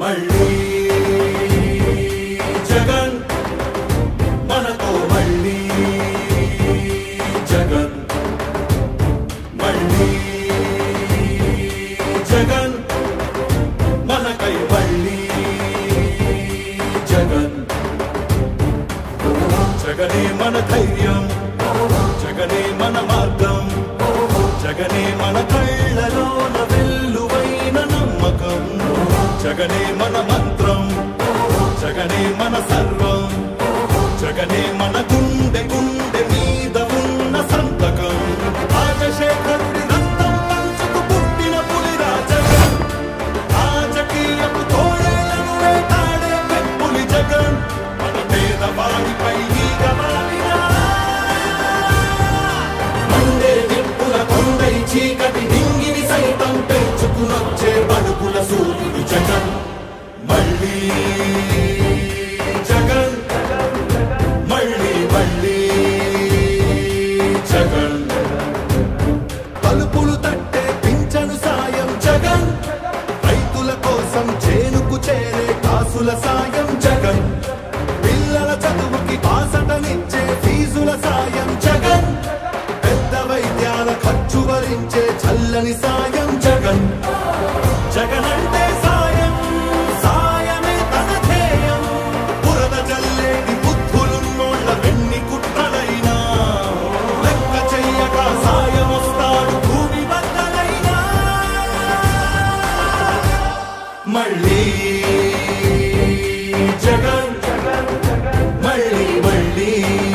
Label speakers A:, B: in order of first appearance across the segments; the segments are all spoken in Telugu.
A: మళ్ళీ జగన్ మనతో మళ్ళీ జగన్ మళ్ళీ జగన్ మనకై మళ్ళీ జగన్ జగనే మన ధైర్యం జగనే మన మార్గం జగనే మన కళ్ళలోన వెల్లువైన నమ్మకం జగనే మన మంత్రం జగనే మన సర్వం జగనే మన గుండె గుండె మీద ఉన్న సంతకం రాజశేఖరుడి రక్తం పంచుకు పుట్టిన పులిరా జగన్ రాజకీయపు తోడేలను వేటాడే పెప్పులి జగన్ మన పేదవాడిపై ఈగ వాలినా మండే నిప్పుల కొండై చీకటి నింగిని సైతం పెంచుకునొచ్చే బడుకుల సూర్యుడు జగన్ మళ్ళీ జగన్ మళ్ళీ మళ్ళీ జగన్ తలుపులు తట్టే పింఛను సాయం జగన్ రైతుల కోసం చేనుకు చేరే కాసుల సాయం జగన్ పిల్లల చదువుకి బాసటనిచ్చే ఫీజుల సాయం జగన్ పెద్ద వైద్యాల ఖర్చు భరించే చల్లని సాయం జగన్ జగన్ అంటే సాయం సాయమే తన ధ్యేయం బురద జల్లేది బుద్ధులున్నోళ్ళ వెన్ని కుట్రలైనా లెక్క చెయ్యక సాయం వస్తాడు భూమి బద్దలైనా మళ్ళీ జగన్ మళ్ళీ మళ్ళీ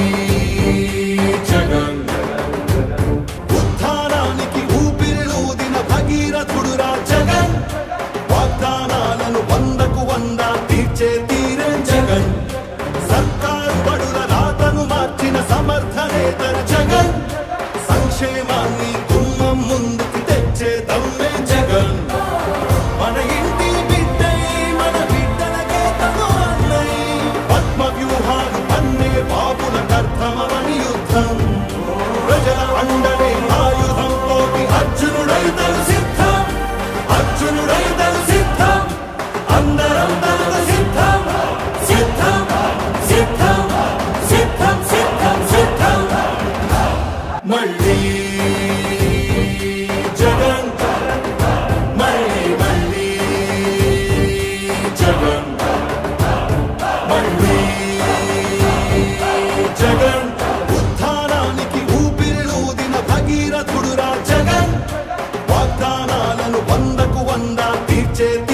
A: జగన్ ఉత్థానానికి ఊపిరిలూదిన భగీరథుడురా జగన్ వాగ్దానాలను 100కు 100 తీర్చే తీరే జగన్ సర్కారు బడుల రాతను మార్చిన సమర్థ నేత జగన్ సంక్షేమాన్ని గుమ్మం ముందుకు తెచ్చే దమ్మే జగన్ మన ఇంటి బిడ్డై మన బిడ్డలకే తను అన్నై పద్మ వ్యూహాలు పన్నే బాబుల కర్తమని యుద్ధం ప్రజల అండనే ఆయుధంతోటి అర్జునుడైతను సిద్ధం అర్జునుడైతను సిద్ధం అందరం తనకు సిద్ధం సిద్ధం సిద్ధం సిద్ధం సిద్ధం సిద్ధం మళ్ళీ జగన్ మళ్ళీ మళ్ళీ జగన్ మళ్ళీ జగన్ ఉత్థానానికి ఊపిరిలూదిన భగీరథుడురా జగన్ వాగ్దానాలను 100కు 100 తీర్చే